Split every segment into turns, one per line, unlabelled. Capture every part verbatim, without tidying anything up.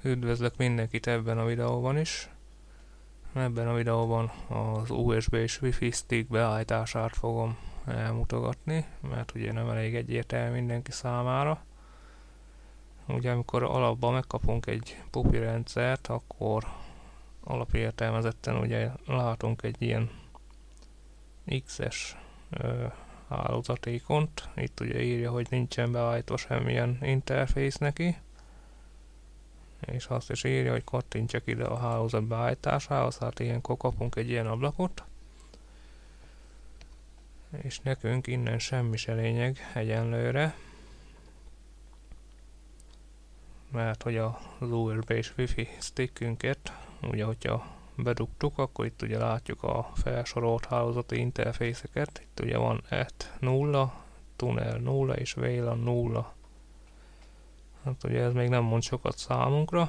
Üdvözlök mindenkit ebben a videóban is. Ebben a videóban az u es bé és Wi-Fi stick beállítását fogom elmutogatni, mert ugye nem elég egyértelmű mindenki számára. Ugye amikor alapban megkapunk egy pupi rendszert, akkor alapértelmezetten ugye látunk egy ilyen X-es hálózatékont. Itt ugye írja, hogy nincsen beállítva semmilyen interfész neki. És azt is írja, hogy kattintsak ide a hálózat beállításához, hát ilyenkor kapunk egy ilyen ablakot. És nekünk innen semmi se lényeg egyenlőre. Mert hogy az u es bé és Wi-Fi stickünket, ugye hogyha bedugtuk, akkor itt ugye látjuk a felsorolt hálózati interfészeket. Itt ugye van et nulla, tunnel nulla és vélan nulla. Hát ugye ez még nem mond sokat számunkra.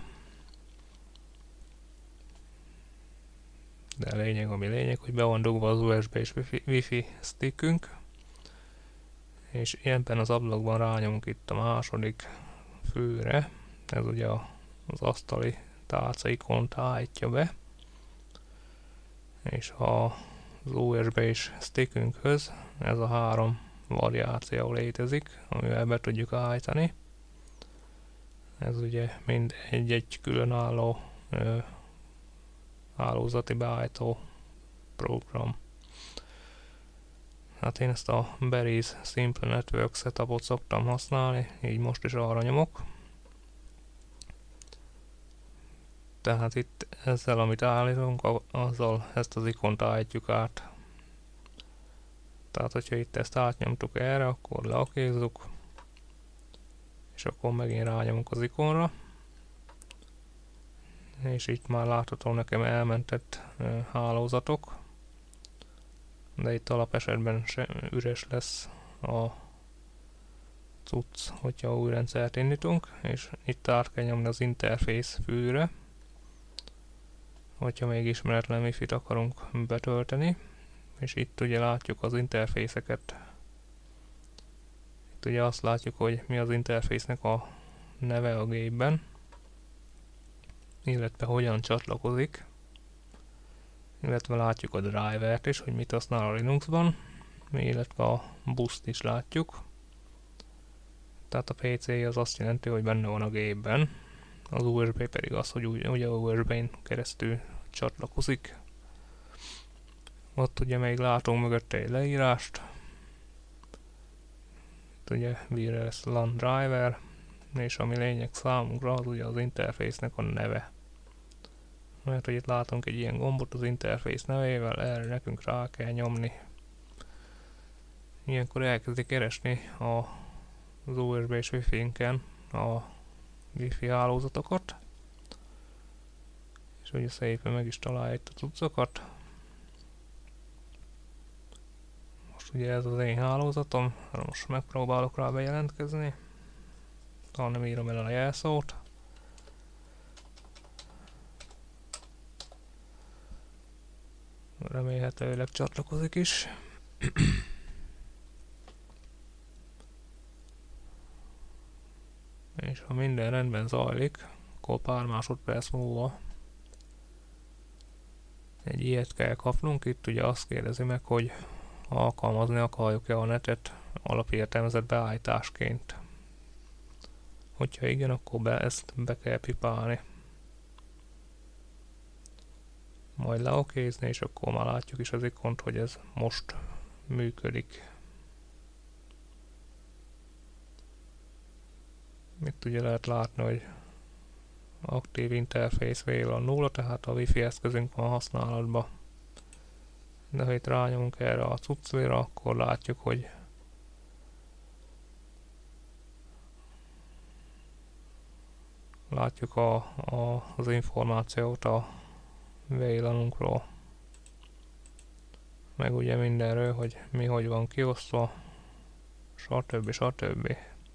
De a lényeg, ami lényeg, hogy be van dugva az u es bé és Wi-Fi stickünk. És ebben az ablakban rányomunk itt a második főre. Ez ugye az asztali tálca ikont állítja be. És az u es bé és stickünkhöz ez a három variáció létezik, amivel be tudjuk állítani. Ez ugye mind egy-egy különálló ö, hálózati beállító program. Hát én ezt a Berries Simple Network Setupot szoktam használni, így most is arra nyomok. Tehát itt ezzel, amit állítunk, azzal ezt az ikont állítjuk át. Tehát, hogyha itt ezt átnyomtuk erre, akkor leokézzuk. És akkor megint rányomunk az ikonra. És itt már látható nekem elmentett uh, hálózatok. De itt alapesetben se üres lesz a cucc, hogyha új rendszert indítunk. És itt át kell nyomni az interfész fűre. Hogyha még ismeretlen Wi-Fi-t akarunk betölteni. És itt ugye látjuk az interfészeket. Itt ugye azt látjuk, hogy mi az interfésznek a neve a gépben, illetve hogyan csatlakozik, illetve látjuk a drivert is, hogy mit használ a Linuxban, illetve a buszt is látjuk. Tehát a pé cé az azt jelenti, hogy benne van a gépben, az u es bé pedig az, hogy ugye a u es bén keresztül csatlakozik. Ott ugye még látunk mögötte egy leírást. Ugye wireless LAN driver, és ami lényeg számunkra, az ugye az interfésznek a neve. Mert hogy itt látunk egy ilyen gombot az interfész nevével, erre nekünk rá kell nyomni. Ilyenkor elkezdi keresni a, az u es bé és Wi-Fi-nken a Wi-Fi hálózatokat. És ugye szépen meg is találja itt a cuccokat. Ugye ez az én hálózatom, most megpróbálok rá bejelentkezni. Talán nem írom el a jelszót. Remélhetőleg csatlakozik is. És ha minden rendben zajlik, akkor pár másodperc múlva egy ilyet kell kapnunk. Itt ugye azt kérdezi meg, hogy alkalmazni akarjuk-e a netet alapértelmezett beállításként. Hogyha igen, akkor be, ezt be kell pipálni. Majd leokézni, és akkor már látjuk is az ikont, hogy ez most működik. Itt ugye lehet látni, hogy aktív interfész vélan nulla, tehát a Wi-Fi eszközünk van használatban. De ha itt rányomunk erre a cuccra, akkor látjuk, hogy látjuk a, a, az információt a vélanunkról. Meg ugye mindenről, hogy mi hogy van kiosztva, stb. stb.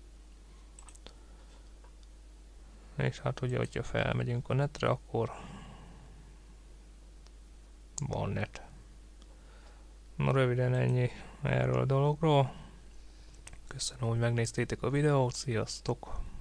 És hát ugye, hogyha felmegyünk a netre, akkor van net. Na röviden ennyi erről a dologról. Köszönöm, hogy megnéztétek a videót, sziasztok!